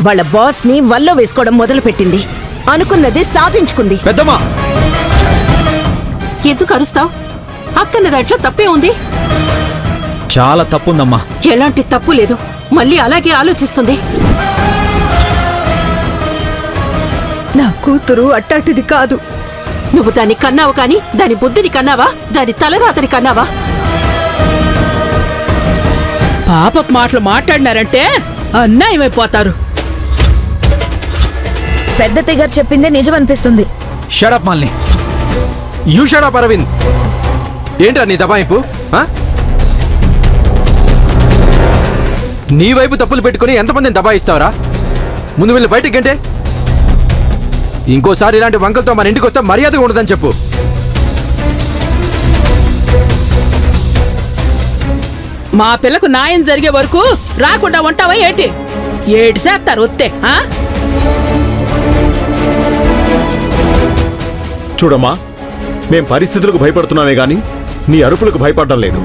వాళ్ళ బాస్ ని వల్లో వేసుకోవడం మొదలుపెట్టింది. అనుకున్నది సాధించుకుంది. పెద్దమ్మా, ఎందుకు అరుస్తావు? అక్కన్న దాంట్లో తప్పే ఉంది. చాలా తప్పుందమ్మా. ఎలాంటి తప్పు లేదు, మళ్ళీ అలాగే ఆలోచిస్తుంది. నా కూతురు అట్టాటిది కాదు. నువ్వు దాన్ని కన్నావు కాని దాని బుద్ధిని కన్నావా? దాని తలరాతని కన్నావా? పాపపు మాటలు మాట్లాడినారంటే అన్యాయమైపోతారు. పెద్ద తిగారు చెప్పిందే నిజమనిపిస్తుంది. Shut up Malini. You shut up Arvind. ఏంట్రా నీ దబాయింపు? నీ వైపు తప్పులు పెట్టుకుని ఎంతమందిని దబాయిస్తావరా? ముందు వెళ్ళి బయటికి గంటే. ఇంకోసారి ఇలాంటి వంకలతో మన ఇంటికి వస్తే మర్యాదగా ఉండదని చెప్పు. మా పిల్లకు న్యాయం జరిగే వరకు రాకుండా ఉంటావా ఏంటి? ఏడు చేస్తారు వస్తే. చూడమ్మా, మేం పరిస్థితులకు భయపడుతున్నామే గాని నీ అరుపులకు భయపడడం లేదు.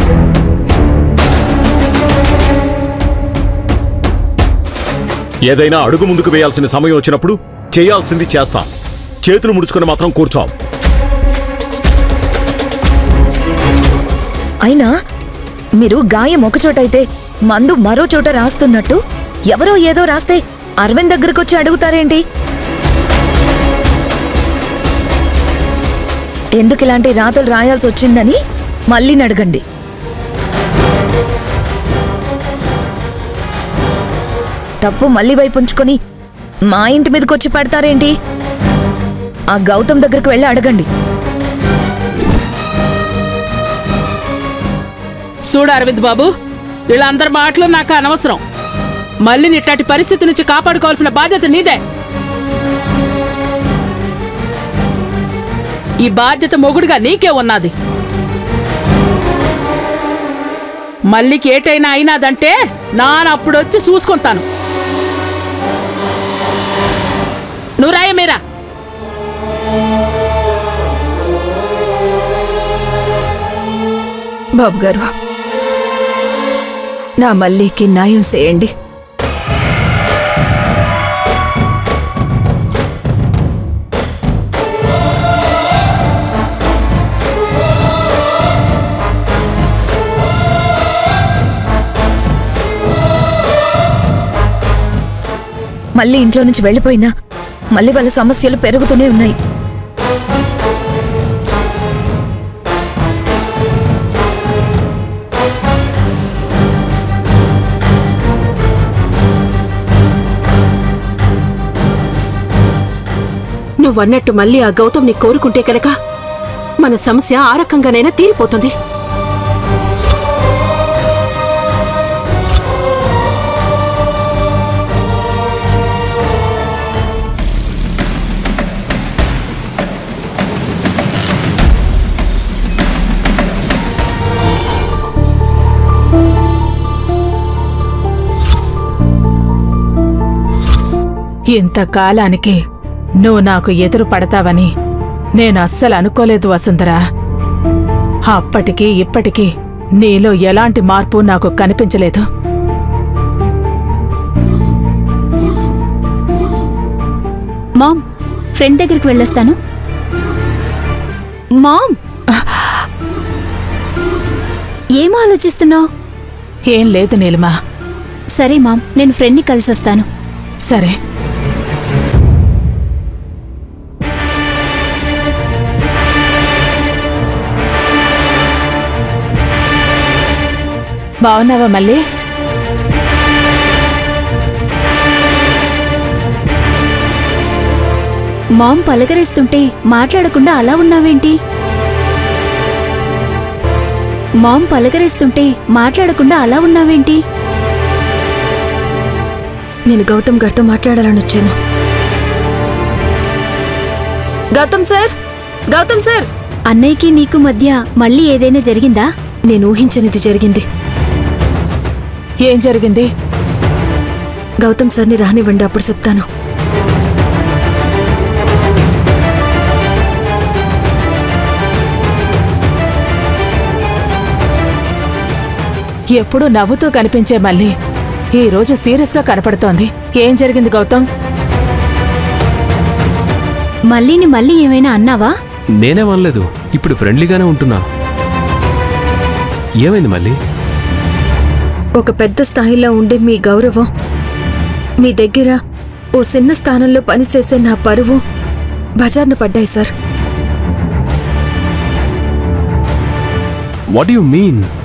ఏదైనా అడుగు ముందుకు వేయాల్సిన సమయం వచ్చినప్పుడు చేయాల్సింది చేస్తాం. చేతులు ముడుచుకుని మాత్రం కూర్చోం. అయినా మీరు గాయం ఒకచోటైతే మందు మరో చోట రాస్తున్నట్టు ఎవరో ఏదో రాస్తే అరవింద్ దగ్గరకొచ్చి అడుగుతారేంటి? ఎందుకు ఇలాంటి రాతలు రాయాల్సి వచ్చిందని మళ్ళీ అడగండి. తప్పు మళ్ళీ వైపు ఉంచుకొని మా ఇంటి మీదకొచ్చి పడతారేంటి? ఆ గౌతమ్ దగ్గరకు వెళ్ళి అడగండి. చూడు అరవింద్ బాబు, వీళ్ళందరి మాటలు నాకు అనవసరం. మళ్ళీ ఇట్లాంటి పరిస్థితి నుంచి కాపాడుకోవాల్సిన బాధ్యత నీదే. ఈ బాధ్యత మొగుడుగా నీకే ఉన్నది. మళ్ళీకి ఏటైనా అయినాదంటే నానప్పుడొచ్చి చూసుకుంటాను. నువ్వు రాయ మీరా. బాబు గారు, నా మల్లికి న్యాయం చేయండి. మళ్ళీ ఇంట్లో నుంచి వెళ్ళిపోయినా మళ్ళీ వాళ్ళ సమస్యలు పెరుగుతూనే ఉన్నాయి. నువ్వన్నట్టు మళ్ళీ ఆ గౌతమ్ని కోరుకుంటే కనుక మన సమస్య ఆ రకంగానైనా తీరిపోతుంది. ఇంతకాలానికి నువ్వు నాకు ఎదురు పడతావని నేను అస్సలు అనుకోలేదు వసుంధరా. అప్పటికీ ఇప్పటికీ నీలో ఎలాంటి మార్పు నాకు కనిపించలేదు. మామ్, ఫ్రెండ్ దగ్గరికి వెళ్ళొస్తాను. మామ్, ఏం ఆలోచిస్తున్నావు? ఏం లేదు నీలిమా. సరే మామ్, నేను ఫ్రెండ్ని కలిసొస్తాను. సరే. బావున్నావా మళ్ళీ? మామ్ పలకరిస్తుంటే మాట్లాడకుండా అలా ఉన్నావేంటి? మామ్ పలకరిస్తుంటే మాట్లాడకుండా అలా ఉన్నావేంటి? నేను గౌతమ్ గారితో మాట్లాడాలని వచ్చాను. Gautam sir, Gautam sir. అన్నయ్యకి నీకు మధ్య మళ్ళీ ఏదైనా జరిగిందా? నేను ఊహించనిది జరిగింది. ఏం జరిగింది? గౌతమ్ సార్ని రానివ్వండి, అప్పుడు చెప్తాను. ఎప్పుడు నవ్వుతూ కనిపించే మళ్ళీ ఈ రోజు సీరియస్ గా కనపడుతోంది. ఏం జరిగింది గౌతమ్? మళ్ళీని మళ్ళీ ఏమైనా అన్నావా? నేనేమనలేదు, ఇప్పుడు ఫ్రెండ్లీగానే ఉంటున్నా. ఏమైంది మళ్ళీ? ఒక పెద్ద స్థాయిలో ఉండే మీ గౌరవం, మీ దగ్గర ఓ చిన్న స్థానంలో పనిచేసే నా పరువు బజార్ను పడ్డాయి సార్. What you mean?